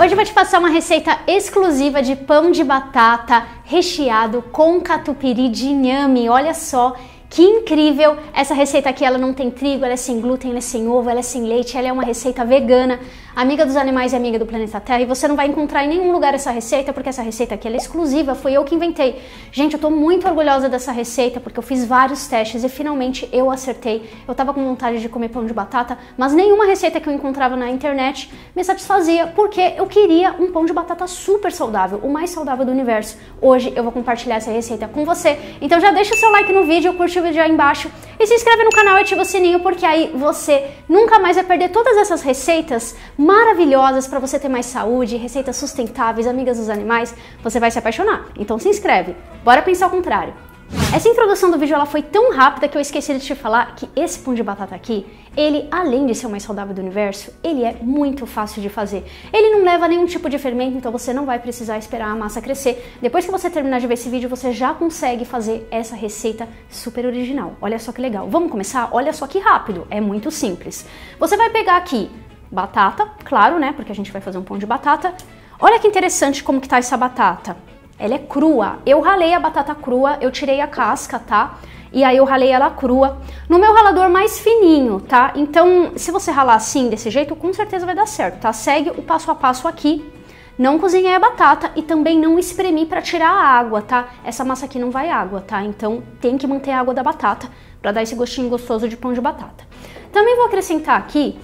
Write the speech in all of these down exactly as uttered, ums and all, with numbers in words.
Hoje eu vou te passar uma receita exclusiva de pão de batata recheado com catupiry de inhame. Olha só que incrível! Essa receita aqui, ela não tem trigo, ela é sem glúten, ela é sem ovo, ela é sem leite, ela é uma receita vegana, amiga dos animais e amiga do planeta Terra, e você não vai encontrar em nenhum lugar essa receita, porque essa receita aqui ela é exclusiva, foi eu que inventei. Gente, eu tô muito orgulhosa dessa receita, porque eu fiz vários testes e finalmente eu acertei. Eu tava com vontade de comer pão de batata, mas nenhuma receita que eu encontrava na internet me satisfazia, porque eu queria um pão de batata super saudável, o mais saudável do universo. Hoje eu vou compartilhar essa receita com você, então já deixa o seu like no vídeo, curte o vídeo aí embaixo e se inscreve no canal e ativa o sininho, porque aí você nunca mais vai perder todas essas receitas maravilhosas para você ter mais saúde, receitas sustentáveis, amigas dos animais. Você vai se apaixonar, então se inscreve. Bora pensar ao contrário. Essa introdução do vídeo ela foi tão rápida que eu esqueci de te falar que esse pão de batata aqui, ele, além de ser o mais saudável do universo, ele é muito fácil de fazer. Ele não leva nenhum tipo de fermento, então você não vai precisar esperar a massa crescer. Depois que você terminar de ver esse vídeo, você já consegue fazer essa receita super original. Olha só que legal. Vamos começar? Olha só que rápido, é muito simples. Você vai pegar aqui batata, claro, né, porque a gente vai fazer um pão de batata. Olha que interessante como que tá essa batata. Ela é crua. Eu ralei a batata crua, eu tirei a casca, tá? E aí eu ralei ela crua no meu ralador mais fininho, tá? Então, se você ralar assim, desse jeito, com certeza vai dar certo, tá? Segue o passo a passo aqui. Não cozinhei a batata e também não espremi para tirar a água, tá? Essa massa aqui não vai água, tá? Então tem que manter a água da batata para dar esse gostinho gostoso de pão de batata. Também vou acrescentar aqui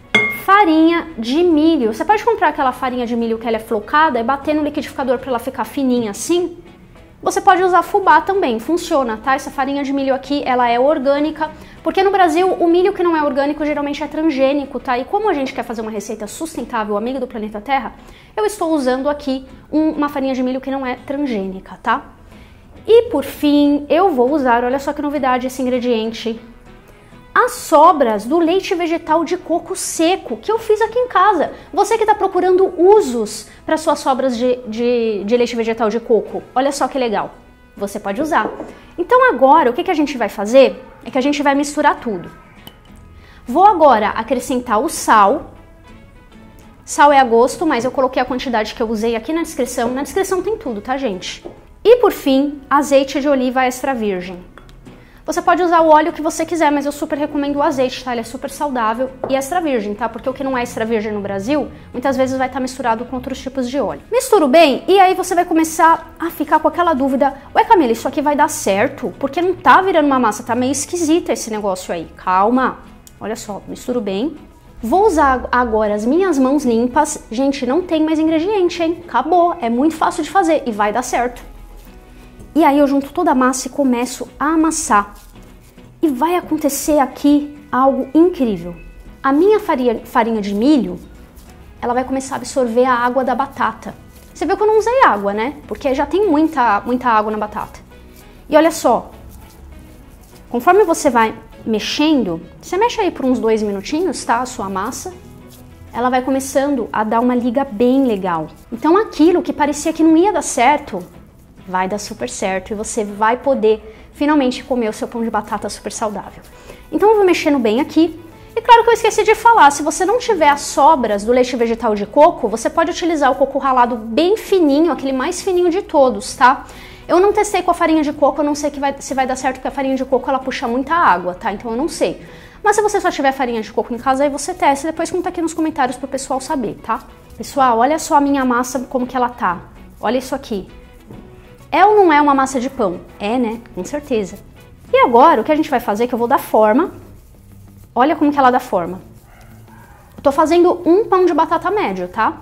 farinha de milho. Você pode comprar aquela farinha de milho que ela é flocada e bater no liquidificador para ela ficar fininha assim. Você pode usar fubá também, funciona, tá? Essa farinha de milho aqui, ela é orgânica, porque no Brasil o milho que não é orgânico geralmente é transgênico, tá? E como a gente quer fazer uma receita sustentável, amiga do planeta Terra, eu estou usando aqui um, uma farinha de milho que não é transgênica, tá? E por fim, eu vou usar, olha só que novidade esse ingrediente, as sobras do leite vegetal de coco seco que eu fiz aqui em casa. Você que está procurando usos para suas sobras de, de, de leite vegetal de coco, olha só que legal, você pode usar. Então agora o que, que a gente vai fazer é que a gente vai misturar tudo. Vou agora acrescentar o sal. Sal é a gosto, mas eu coloquei a quantidade que eu usei aqui na descrição. Na descrição tem tudo, tá, gente? E por fim, azeite de oliva extra virgem. Você pode usar o óleo que você quiser, mas eu super recomendo o azeite, tá? Ele é super saudável e extra virgem, tá? Porque o que não é extra virgem no Brasil, muitas vezes vai estar misturado com outros tipos de óleo. Misturo bem e aí você vai começar a ficar com aquela dúvida. Ué, Camila, isso aqui vai dar certo? Porque não tá virando uma massa, tá meio esquisita esse negócio aí. Calma. Olha só, misturo bem. Vou usar agora as minhas mãos limpas. Gente, não tem mais ingrediente, hein? Acabou. É muito fácil de fazer e vai dar certo. E aí eu junto toda a massa e começo a amassar. E vai acontecer aqui algo incrível. A minha farinha, farinha de milho, ela vai começar a absorver a água da batata. Você viu que eu não usei água, né? Porque já tem muita, muita água na batata. E olha só, conforme você vai mexendo, você mexe aí por uns dois minutinhos, tá? A sua massa. Ela vai começando a dar uma liga bem legal. Então aquilo que parecia que não ia dar certo, vai dar super certo e você vai poder finalmente comer o seu pão de batata super saudável. Então eu vou mexendo bem aqui. E claro que eu esqueci de falar, se você não tiver as sobras do leite vegetal de coco, você pode utilizar o coco ralado bem fininho, aquele mais fininho de todos, tá? Eu não testei com a farinha de coco, eu não sei que vai, se vai dar certo, porque a farinha de coco ela puxa muita água, tá? Então eu não sei. Mas se você só tiver farinha de coco em casa, aí você testa e depois conta aqui nos comentários pro pessoal saber, tá? Pessoal, olha só a minha massa, como que ela tá. Olha isso aqui. É ou não é uma massa de pão? É, né? Com certeza. E agora, o que a gente vai fazer é que eu vou dar forma. Olha como que ela dá forma. Eu tô fazendo um pão de batata médio, tá?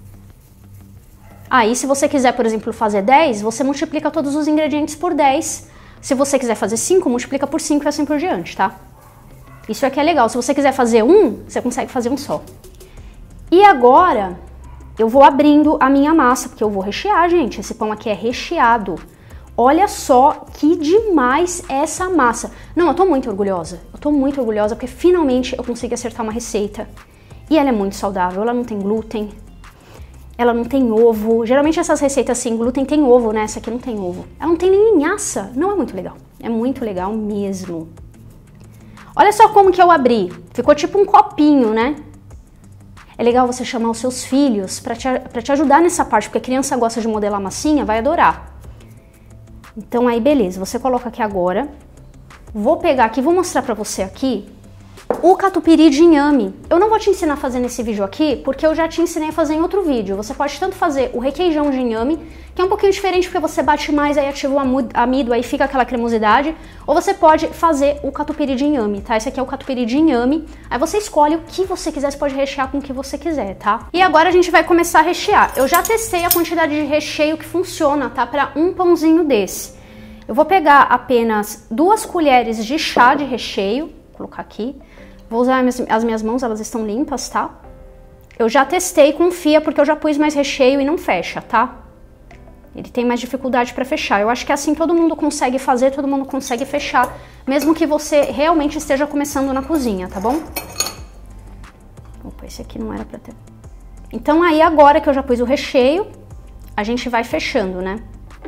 Aí, se você quiser, por exemplo, fazer dez, você multiplica todos os ingredientes por dez. Se você quiser fazer cinco, multiplica por cinco e assim por diante, tá? Isso aqui é legal. Se você quiser fazer um, você consegue fazer um só. E agora eu vou abrindo a minha massa, porque eu vou rechear, gente. Esse pão aqui é recheado. Olha só que demais essa massa. Não, eu tô muito orgulhosa. Eu tô muito orgulhosa porque finalmente eu consegui acertar uma receita. E ela é muito saudável, ela não tem glúten, ela não tem ovo. Geralmente essas receitas sem glúten tem ovo, né? Essa aqui não tem ovo. Ela não tem nem linhaça. Não é muito legal. É muito legal mesmo. Olha só como que eu abri. Ficou tipo um copinho, né? é legal você chamar os seus filhos para te, pra te ajudar nessa parte, porque a criança gosta de modelar massinha, vai adorar. Então aí beleza, você coloca aqui agora. Vou pegar aqui, vou mostrar pra você aqui o catupiry de inhame. Eu não vou te ensinar a fazer nesse vídeo aqui, porque eu já te ensinei a fazer em outro vídeo. Você pode tanto fazer o requeijão de inhame, que é um pouquinho diferente porque você bate mais, aí ativa o amido, aí fica aquela cremosidade. Ou você pode fazer o catupiry de inhame, tá? Esse aqui é o catupiry de inhame. Aí você escolhe o que você quiser, você pode rechear com o que você quiser, tá? E agora a gente vai começar a rechear. Eu já testei a quantidade de recheio que funciona, tá? Pra um pãozinho desse. Eu vou pegar apenas duas colheres de chá de recheio, vou colocar aqui. Vou usar as minhas mãos, elas estão limpas, tá? Eu já testei, confia, porque eu já pus mais recheio e não fecha, tá? Ele tem mais dificuldade para fechar. Eu acho que assim todo mundo consegue fazer, todo mundo consegue fechar, mesmo que você realmente esteja começando na cozinha, tá bom? Opa, esse aqui não era pra ter. Então aí agora que eu já pus o recheio, a gente vai fechando, né?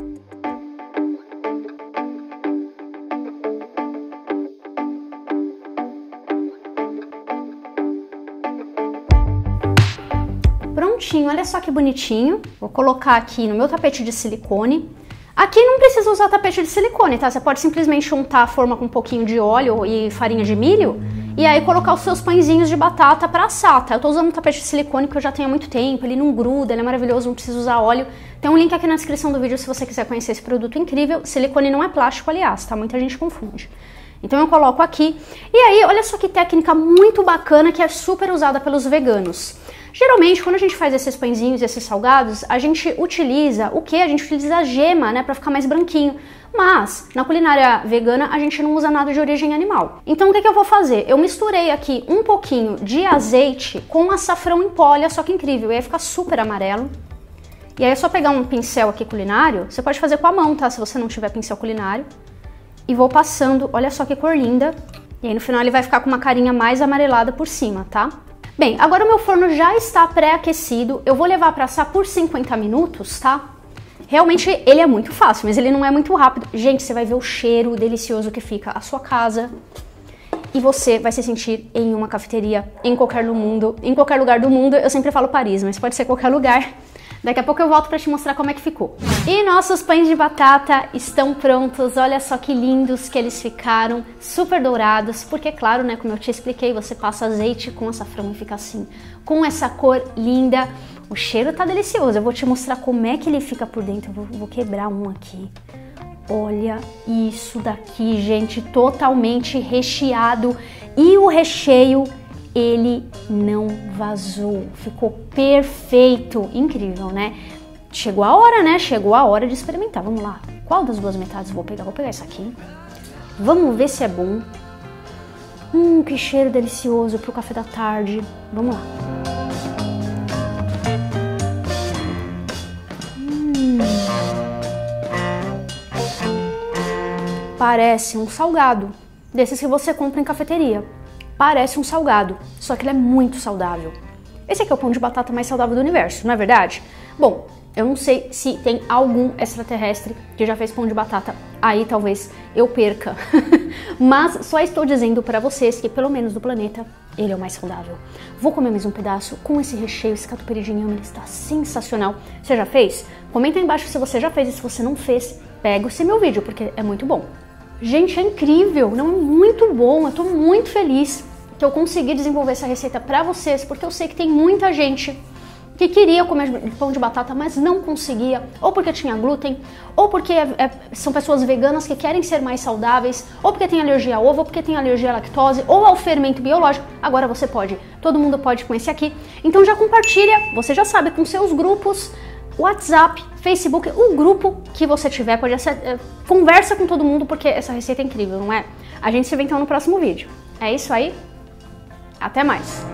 Prontinho, olha só que bonitinho. Vou colocar aqui no meu tapete de silicone. Aqui não precisa usar tapete de silicone, tá? Você pode simplesmente untar a forma com um pouquinho de óleo e farinha de milho e aí colocar os seus pãezinhos de batata pra assar, tá? Eu tô usando um tapete de silicone que eu já tenho há muito tempo, ele não gruda, ele é maravilhoso, não precisa usar óleo. Tem um link aqui na descrição do vídeo se você quiser conhecer esse produto incrível. Silicone não é plástico, aliás, tá? Muita gente confunde. Então eu coloco aqui. E aí, olha só que técnica muito bacana que é super usada pelos veganos. Geralmente, quando a gente faz esses pãezinhos, esses salgados, a gente utiliza o quê? A gente utiliza a gema, né, pra ficar mais branquinho. Mas, na culinária vegana, a gente não usa nada de origem animal. Então, o que que eu vou fazer? Eu misturei aqui um pouquinho de azeite com açafrão em pó, olha só que incrível. E aí fica super amarelo. E aí é só pegar um pincel aqui culinário, você pode fazer com a mão, tá? Se você não tiver pincel culinário. E vou passando, olha só que cor linda. E aí no final ele vai ficar com uma carinha mais amarelada por cima, tá? Bem, agora o meu forno já está pré-aquecido, eu vou levar para assar por cinquenta minutos, tá? Realmente ele é muito fácil, mas ele não é muito rápido. Gente, você vai ver o cheiro delicioso que fica a sua casa e você vai se sentir em uma cafeteria em qualquer, no mundo, em qualquer lugar do mundo. Eu sempre falo Paris, mas pode ser qualquer lugar. Daqui a pouco eu volto para te mostrar como é que ficou. E nossos pães de batata estão prontos. Olha só que lindos que eles ficaram, super dourados, porque claro, né, como eu te expliquei, você passa azeite com açafrão e fica assim, com essa cor linda. O cheiro tá delicioso. Eu vou te mostrar como é que ele fica por dentro. Eu vou, vou quebrar um aqui. Olha isso daqui, gente, totalmente recheado. E o recheio, ele não vazou, ficou perfeito, incrível, né? Chegou a hora, né? Chegou a hora de experimentar. Vamos lá. Qual das duas metades eu vou pegar? Vou pegar essa aqui. Vamos ver se é bom. Hum, que cheiro delicioso pro café da tarde. Vamos lá. Hum. Parece um salgado, desses que você compra em cafeteria. Parece um salgado, só que ele é muito saudável. Esse aqui é o pão de batata mais saudável do universo, não é verdade? Bom, eu não sei se tem algum extraterrestre que já fez pão de batata, aí talvez eu perca. Mas só estou dizendo para vocês que, pelo menos do planeta, ele é o mais saudável. Vou comer mais um pedaço com esse recheio, esse catupiry de inhame, ele está sensacional. Você já fez? Comenta aí embaixo se você já fez e se você não fez, pega esse meu vídeo, porque é muito bom. Gente, é incrível, não é muito bom, eu tô muito feliz que eu consegui desenvolver essa receita pra vocês, porque eu sei que tem muita gente que queria comer pão de batata, mas não conseguia, ou porque tinha glúten, ou porque é, é, são pessoas veganas que querem ser mais saudáveis, ou porque tem alergia a ovo, ou porque tem alergia à lactose, ou ao fermento biológico. Agora você pode, todo mundo pode com esse aqui. Então já compartilha, você já sabe, com seus grupos, WhatsApp, Facebook, o grupo que você tiver, pode ser, é, conversa com todo mundo, porque essa receita é incrível, não é? A gente se vê então no próximo vídeo. É isso aí, até mais!